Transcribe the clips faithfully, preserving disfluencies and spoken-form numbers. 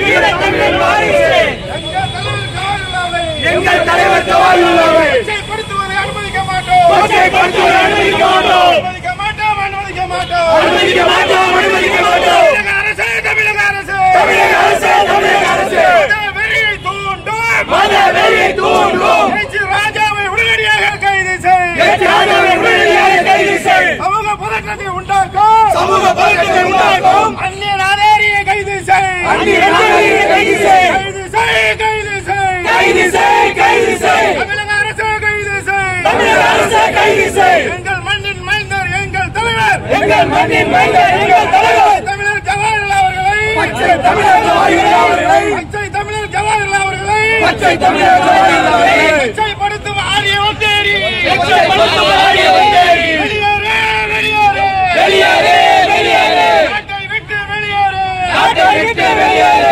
எங்கள் தலைவர் ஜவஹர்லாலை கொச்சைப்படுத்துவதை அனுமதிக்க மாட்டோம். கொச்சைப்படுத்துவதை அனுமதிக்க மாட்டோம். அனுமதிக்க மாட்டோம். அனுமதிக்க மாட்டோம். அனுமதிக்க மாட்டோம். அனுமதிக்க மாட்டோம். தமிழக அரசு, தமிழக அரசு, தமிழக அரசு, தமிழக அரசு மதவெறியை தூண்டும், மதவெறியை தூண்டும். எச் ராஜாவை உடனடியாக கைது செய். எச் ராஜாவை உடனடியாக கைது செய். சமூக பதற்றத்தை உண்டாக்கும், சமூக பதற்றத்தை உண்டாக்கும். அந்நிய நாடேரியை கைது செய். அந்நிய நாடேரியை கைது செய். கைது செய். கைது செய். கைது செய். கைது செய். தமிழக அரசு கைது செய். தமிழக அரசு கைது செய். எங்கள் மண்ணின் மைந்தர் எங்கள் தலைவர். எங்கள் மண்ணின் மைந்தர் எங்கள் தலைவர். தமிழர் ஜவஹர்லால் அவர்களை, பச்சை தமிழர் ஜவஹர்லால் அவர்களை, பச்சை தமிழர் ஜவஹர்லால் அவர்களை, பச்சை தமிழர் ஜவஹர்லால் அவர்களை கொச்சைப்படுத்தும் ஆரிய ஒட்டேரி, கொச்சைப்படுத்தும் ஆரிய ஒட்டேரி. வெளியேறு, வெளியேறு, வெளியேறு, வெளியேறு. நாட்டை விட்டு வெளியேறு, நாட்டை விட்டு வெளியேறு.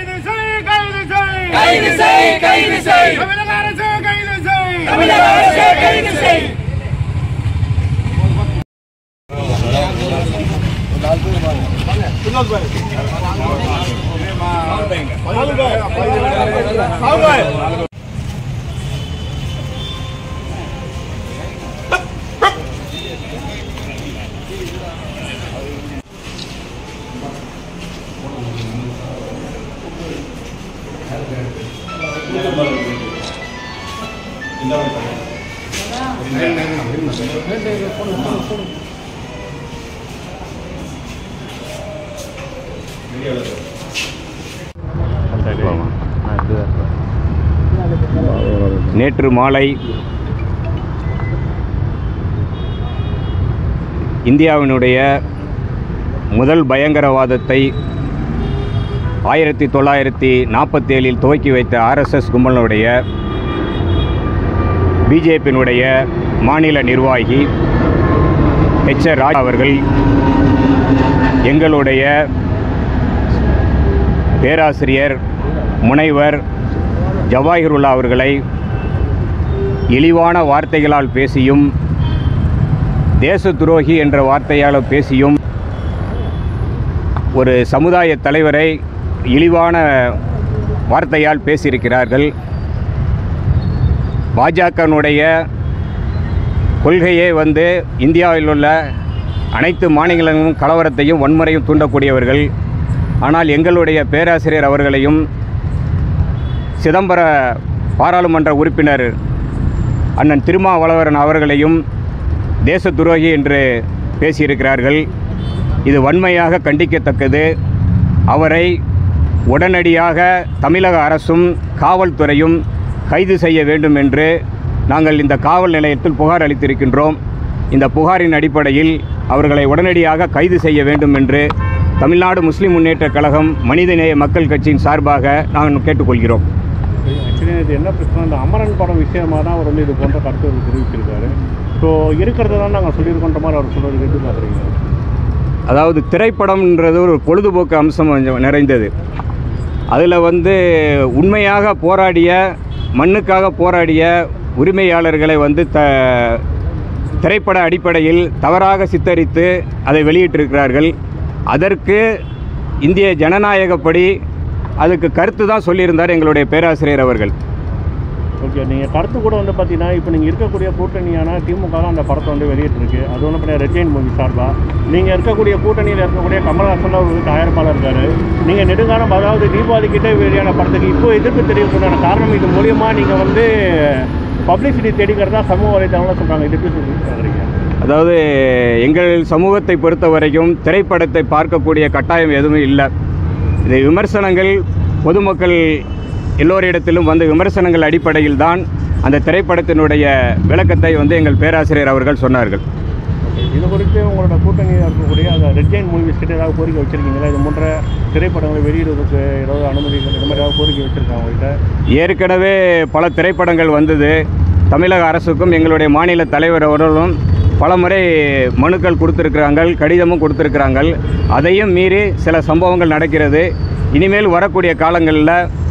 கைது செய், கைது செய். தமிழக அரசு கைது செய். தமிழக அரசு கைது செய். நேற்று மாலை இந்தியாவினுடைய முதல் பயங்கரவாதத்தை ஆயிரத்தி தொள்ளாயிரத்தி நாற்பத்தி ஏழில் துவக்கி வைத்த ஆர்எஸ்எஸ் கும்பலுடைய பிஜேபியினுடைய மாநில நிர்வாகி எச் ராஜா அவர்கள் எங்களுடைய பேராசிரியர் முனைவர் ஜவாஹிருல்லா அவர்களை இழிவான வார்த்தைகளால் பேசியும் தேச துரோகி என்ற வார்த்தையால் பேசியும் ஒரு சமுதாய தலைவரை இழிவான வார்த்தையால் பேசியிருக்கிறார்கள். பாஜகனுடைய கொள்கையே வந்து இந்தியாவில் உள்ள அனைத்து மாநிலங்களும் கலவரத்தையும் வன்முறையும் தூண்டக்கூடியவர்கள். ஆனால் எங்களுடைய பேராசிரியர் அவர்களையும் சிதம்பர பாராளுமன்ற உறுப்பினர் அண்ணன் திருமாவளவன் அவர்களையும் தேச துரோகி என்று பேசியிருக்கிறார்கள். இது வன்மையாக கண்டிக்கத்தக்கது. அவரை உடனடியாக தமிழக அரசும் காவல்துறையும் கைது செய்ய வேண்டும் என்று நாங்கள் இந்த காவல் நிலையத்தில் புகார் அளித்திருக்கின்றோம். இந்த புகாரின் அடிப்படையில் அவர்களை உடனடியாக கைது செய்ய வேண்டும் என்று தமிழ்நாடு முஸ்லிம் முன்னேற்றக் கழகம் மனிதநேய மக்கள் கட்சியின் சார்பாக நாங்கள் கேட்டுக்கொள்கிறோம். ஆக்சுவலி இது என்ன பிரச்சனை, இந்த அமரன் படம் விஷயமாக தான் அவர் வந்து இது போன்ற கருத்துக்கள் தெரிவிச்சிருக்காரு. ஸோ இருக்கிறது தான் நாங்கள் சொல்லியிருக்கோன்ற மாதிரி அவர் சொல்கிறது எப்படி பார்க்குறீங்க? அதாவது திரைப்படம்ன்றது ஒரு பொழுதுபோக்கு அம்சம் நிறைந்தது. அதில் வந்து உண்மையாக போராடிய மண்ணுக்காக போராடிய உரிமையாளர்களை வந்து த திரைப்பட அடிப்படையில் தவறாக சித்தரித்து அதை வெளியிட்டிருக்கிறார்கள். அதற்கு இந்திய ஜனநாயகப்படி அதுக்கு கருத்து தான் சொல்லியிருந்தார் எங்களுடைய பேராசிரியர் அவர்கள். ஓகே, நீங்கள் கருத்து கூட வந்து பார்த்தீங்கன்னா இப்போ நீங்கள் இருக்கக்கூடிய கூட்டணியான திமுக தான் அந்த படத்தை வந்து வெளியிட்டிருக்கு. அது ஒன்று பண்ண ரெட்டைன் மூவி சார்பாக நீங்கள் இருக்கக்கூடிய கூட்டணியில் இருக்கக்கூடிய கமல்ஹாசன் அவர் வந்து தயாரிப்பாளர் இருக்கார். நீங்கள் நெடுங்காலம் அதாவது தீபாவளி கிட்டே வெளியான படத்துக்கு இப்போ எதிர்ப்பு தெரிவிக்கிறதான காரணம் இது மூலியமாக நீங்கள் வந்து பப்ளிசிட்டி தேடிக்கிறதா சமூக வலைதளம்லாம் சொல்கிறாங்க. இது எப்படி சொல்லுறீங்க? அதாவது எங்கள் சமூகத்தை பொறுத்த வரைக்கும் திரைப்படத்தை பார்க்கக்கூடிய கட்டாயம் எதுவும் இல்லை. இது விமர்சனங்கள் பொதுமக்கள் எல்லோரிடத்திலும் வந்து விமர்சனங்கள் அடிப்படையில் தான் அந்த திரைப்படத்தினுடைய விளக்கத்தை வந்து எங்கள் பேராசிரியர் அவர்கள் சொன்னார்கள். இது குறித்து உங்களோட கூட்டணியில் இருக்கக்கூடிய அந்த ரெட்ஜைன் மூவிஸ் கிட்ட ஏதாவது கோரிக்கை வச்சுருக்கீங்களா? இது போன்ற திரைப்படங்களை வெளியிடுவதற்கு ஏதாவது அனுமதிகள் இது மாதிரி ஏதாவது கோரிக்கை வச்சுருக்காங்க அவங்கள்ட்ட? ஏற்கனவே பல திரைப்படங்கள் வந்தது. தமிழக அரசுக்கும் எங்களுடைய மாநில தலைவர் அவர்களும் பல முறை மனுக்கள் கொடுத்துருக்குறாங்க, கடிதமும் கொடுத்துருக்குறாங்க. அதையும் மீறி சில சம்பவங்கள் நடக்கிறது. இனிமேல் வரக்கூடிய காலங்களில்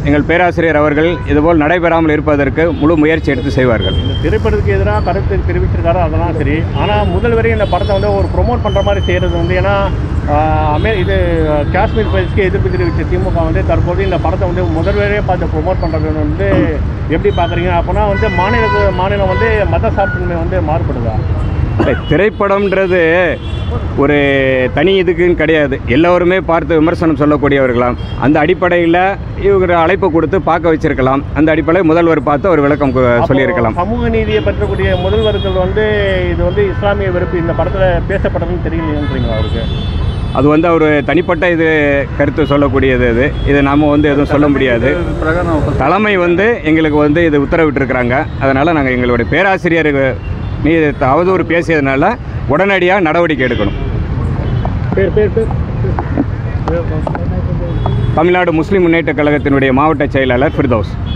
எங்கள் பேராசிரியர் அவர்கள் இதுபோல் நடைபெறாமல் இருப்பதற்கு முழு முயற்சி எடுத்து செய்வார்கள். இந்த திரைப்படத்துக்கு எதிராக கருத்து தெரிவிச்சிருக்காரு, அதெல்லாம் சரி. ஆனால் முதல் வரையும் இந்த படத்தை வந்து ஒரு ப்ரொமோட் பண்ணுற மாதிரி செய்கிறது வந்து, ஏன்னா அமே இது காஷ்மீர் ஃபைல்ஸ்க்கு எதிர்ப்பு தெரிவித்த திமுக வந்து தற்போது இந்த படத்தை வந்து முதல் வரையே பார்த்து ப்ரொமோட் பண்ணுறது வந்து எப்படி பார்க்குறீங்க? அப்போனா வந்து மாநில மாநிலம் வந்து மத சார்பின்மை வந்து மாறுபடுதா? திரைப்படம்ன்றது ஒரு தனி இதுக்குன்னு கிடையாது, எல்லோருமே பார்த்து விமர்சனம் சொல்லக்கூடியவர்களாம். அந்த அடிப்படையில் இவங்க அழைப்பு கொடுத்து பார்க்க வச்சிருக்கலாம். அந்த அடிப்படையில் முதல்வர் பார்த்து ஒரு விளக்கம் சொல்லியிருக்கலாம். சமூக நீதியை பற்றக்கூடிய முதல்வர்கள் வந்து இது வந்து இஸ்லாமிய வெறுப்பு இந்த படத்தில் பேசப்பட்டதுன்னு தெரியலைன்றீங்களா அவருக்கு? அது வந்து அவர் தனிப்பட்ட இது கருத்து சொல்லக்கூடியது. இது இதை நாம் வந்து எதுவும் சொல்ல முடியாது. தலைமை வந்து எங்களுக்கு வந்து இது உத்தரவிட்டிருக்கிறாங்க. அதனால் நாங்கள் எங்களுடைய பேராசிரியருக்கு மீது அவதூறு பேசியதுனால உடனடியாக நடவடிக்கை எடுக்கணும். பேர் பேர் பேர் தமிழ்நாடு முஸ்லீம் முன்னேற்ற கழகத்தினுடைய மாவட்ட செயலாளர் ஃபிர்தௌஸ்.